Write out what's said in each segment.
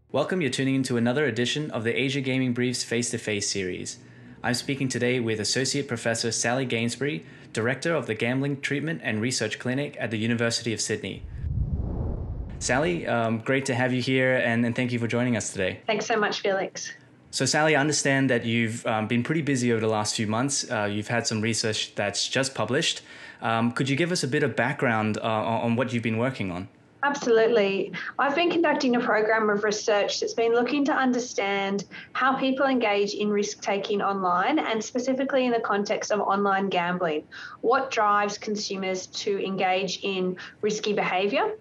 Welcome, you're tuning into another edition of the Asia Gaming Briefs Face-to-Face series. I'm speaking today with Associate Professor Sally Gainsbury, Director of the Gambling Treatment and Research Clinic at the University of Sydney. Sally, great to have you here and thank you for joining us today. Thanks so much, Felix. So Sally, I understand that you've been pretty busy over the last few months. You've had some research that's just published. Could you give us a bit of background on what you've been working on? Absolutely. I've been conducting a program of research that's been looking to understand how people engage in risk-taking online and specifically in the context of online gambling. What drives consumers to engage in risky behaviour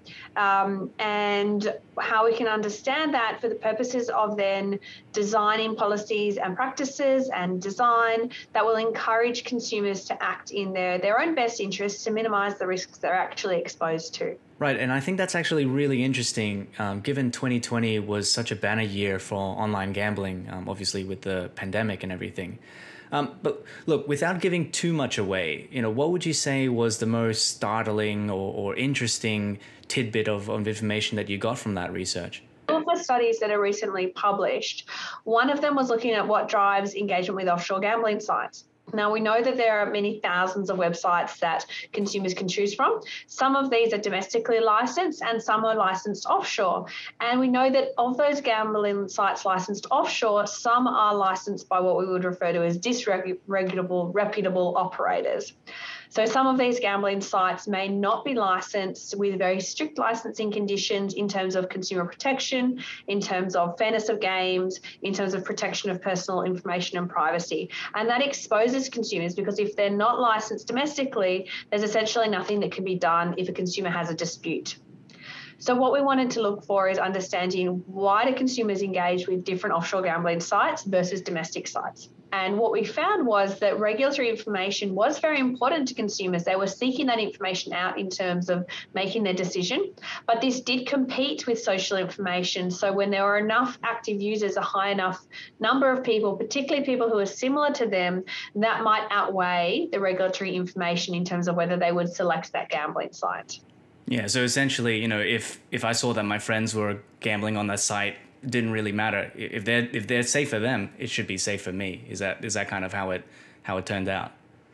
and how we can understand that for the purposes of then designing policies and practices and design that will encourage consumers to act in their own best interests to minimise the risks they're actually exposed to. Right, and I think that's actually really interesting, given 2020 was such a banner year for online gambling, obviously with the pandemic and everything. But look, without giving too much away, what would you say was the most startling or interesting tidbit of information that you got from that research? All of the studies that are recently published, one of them was looking at what drives engagement with offshore gambling sites. Now, we know that there are many thousands of websites that consumers can choose from. Some of these are domestically licensed and some are licensed offshore. And we know that of those gambling sites licensed offshore, some are licensed by what we would refer to as disreputable, reputable operators. So some of these gambling sites may not be licensed with very strict licensing conditions in terms of consumer protection, in terms of fairness of games, in terms of protection of personal information and privacy. And that exposes consumers because if they're not licensed domestically, there's essentially nothing that can be done if a consumer has a dispute. So what we wanted to look for is understanding why do consumers engage with different offshore gambling sites versus domestic sites. And what we found was that regulatory information was very important to consumers. They were seeking that information out in terms of making their decision, but this did compete with social information. So when there were enough active users, a high enough number of people, particularly people who are similar to them, that might outweigh the regulatory information in terms of whether they would select that gambling site. Yeah, so essentially, if I saw that my friends were gambling on that site, it didn't really matter. If they're safe for them, it should be safe for me. Is that kind of how it turned out?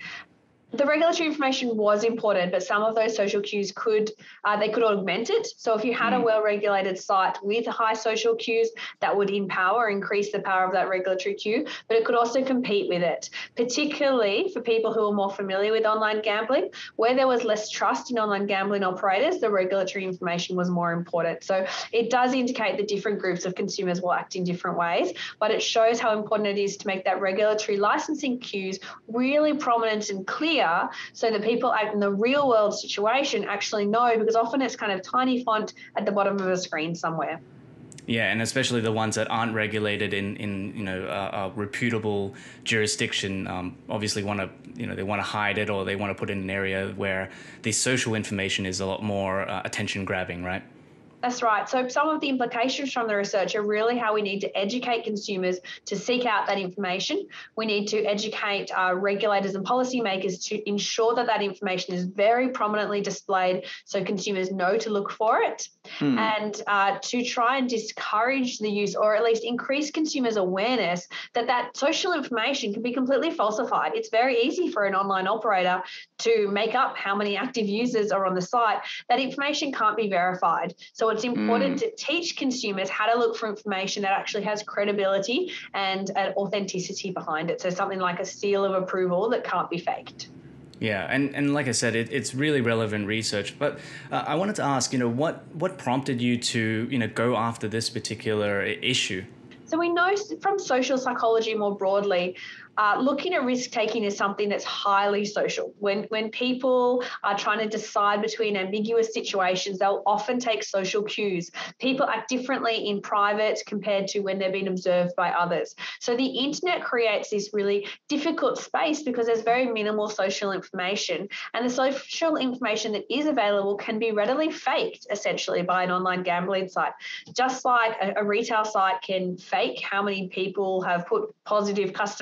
The regulatory information was important, but some of those social cues could augment it. So if you had a well-regulated site with high social cues, that would increase the power of that regulatory cue, but it could also compete with it, particularly for people who are more familiar with online gambling. Where there was less trust in online gambling operators, the regulatory information was more important. So it does indicate that different groups of consumers will act in different ways, but it shows how important it is to make that regulatory licensing cues really prominent and clear so that people in the real world situation actually know, because often it's kind of tiny font at the bottom of a screen somewhere. Yeah, and especially the ones that aren't regulated in a reputable jurisdiction, obviously they want to hide it or they want to put it in an area where the social information is a lot more attention grabbing, right? That's right. So some of the implications from the research are really how we need to educate consumers to seek out that information. We need to educate regulators and policymakers to ensure that that information is very prominently displayed so consumers know to look for it, and to try and discourage the use or at least increase consumers' awareness that social information can be completely falsified. It's very easy for an online operator to make up how many active users are on the site. That information can't be verified. So it's important to teach consumers how to look for information that actually has credibility and an authenticity behind it. So something like a seal of approval that can't be faked. Yeah, and like I said, it's really relevant research. But I wanted to ask, what prompted you to, go after this particular issue? So we know from social psychology more broadly, looking at risk-taking is something that's highly social. When people are trying to decide between ambiguous situations, they'll often take social cues. People act differently in private compared to when they're being observed by others. So the internet creates this really difficult space because there's very minimal social information, and the social information that is available can be readily faked, essentially, by an online gambling site. Just like a retail site can fake how many people have put positive customer reviews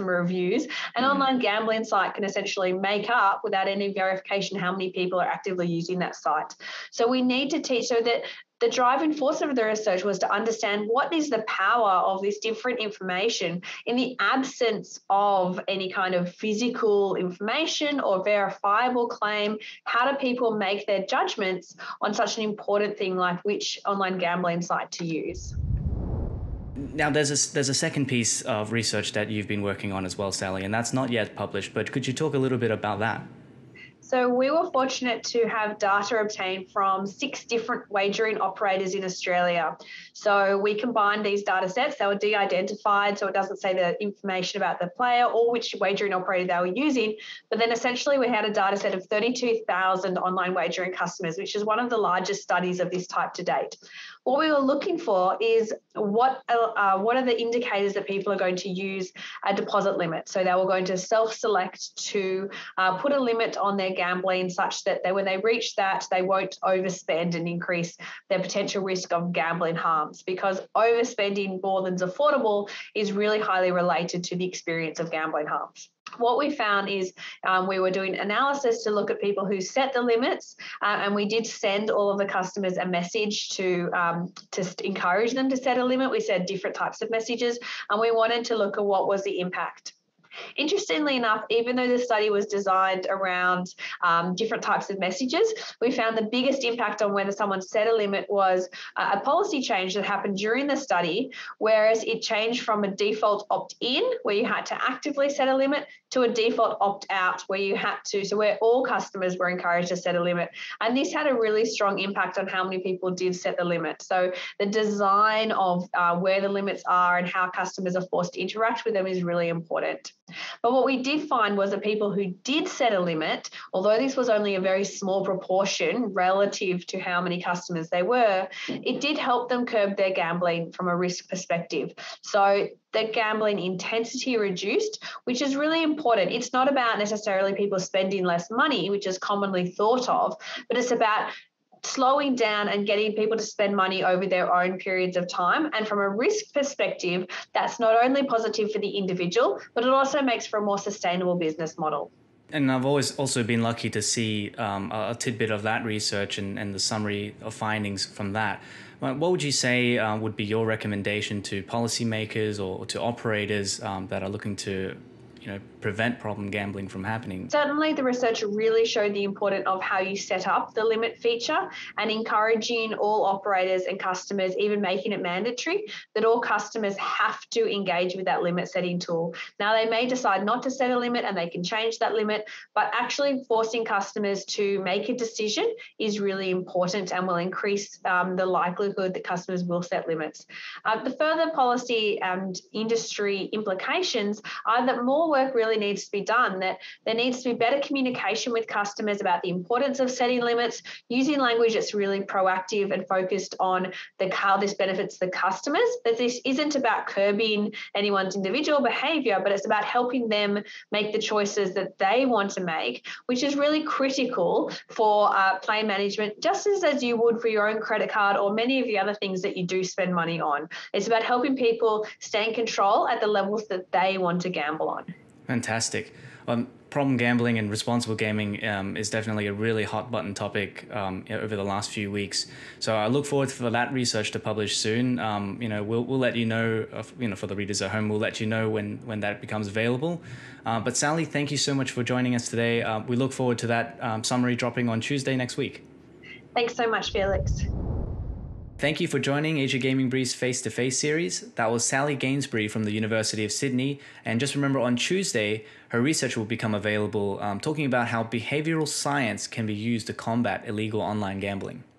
use, an online gambling site can essentially make up without any verification how many people are actively using that site. So we need to teach, so that the driving force of the research was to understand what is the power of this different information in the absence of any kind of physical information or verifiable claim. How do people make their judgments on such an important thing like which online gambling site to use? Now, there's a second piece of research that you've been working on as well, Sally, and that's not yet published, but could you talk a little bit about that? So we were fortunate to have data obtained from 6 different wagering operators in Australia. So we combined these data sets. They were de-identified, so it doesn't say the information about the player or which wagering operator they were using. But then essentially we had a data set of 32,000 online wagering customers, which is one of the largest studies of this type to date. What we were looking for is what are the indicators that people are going to use a deposit limit. So they were going to self-select to put a limit on their gambling such that when they reach that, they won't overspend and increase their potential risk of gambling harms, because overspending more than's affordable is really highly related to the experience of gambling harms. What we found is we were doing analysis to look at people who set the limits, and we did send all of the customers a message to encourage them to set a limit. We said different types of messages, and we wanted to look at what was the impact. Interestingly enough, even though the study was designed around different types of messages, we found the biggest impact on whether someone set a limit was a policy change that happened during the study, whereas it changed from a default opt-in, where you had to actively set a limit, to a default opt-out, where you had to, so where all customers were encouraged to set a limit. And this had a really strong impact on how many people did set the limit. So the design of where the limits are and how customers are forced to interact with them is really important. But what we did find was that people who did set a limit, although this was only a very small proportion relative to how many customers they were, it did help them curb their gambling from a risk perspective. So the gambling intensity reduced, which is really important. It's not about necessarily people spending less money, which is commonly thought of, but it's about slowing down and getting people to spend money over their own periods of time. And from a risk perspective, that's not only positive for the individual, but it also makes for a more sustainable business model. And I've always also been lucky to see a tidbit of that research and the summary of findings from that. What would you say would be your recommendation to policymakers or to operators that are looking to prevent problem gambling from happening? Certainly, the research really showed the importance of how you set up the limit feature and encouraging all operators and customers, even making it mandatory, that all customers have to engage with that limit setting tool. Now, they may decide not to set a limit and they can change that limit, but actually forcing customers to make a decision is really important and will increase the likelihood that customers will set limits. The further policy and industry implications are that more work really needs to be done, that there needs to be better communication with customers about the importance of setting limits, using language that's really proactive and focused on how this benefits the customers, that this isn't about curbing anyone's individual behaviour, but it's about helping them make the choices that they want to make, which is really critical for play management, just as you would for your own credit card or many of the other things that you do spend money on. It's about helping people stay in control at the levels that they want to gamble on. Fantastic. Problem gambling and responsible gaming is definitely a really hot button topic over the last few weeks. So I look forward for that research to publish soon. We'll let you know. For the readers at home, we'll let you know when that becomes available. But Sally, thank you so much for joining us today. We look forward to that summary dropping on Tuesday next week. Thanks so much, Felix. Thank you for joining Asia Gaming Brief's Face-to-Face series. That was Sally Gainsbury from the University of Sydney. And just remember, on Tuesday, her research will become available talking about how behavioral science can be used to combat illegal online gambling.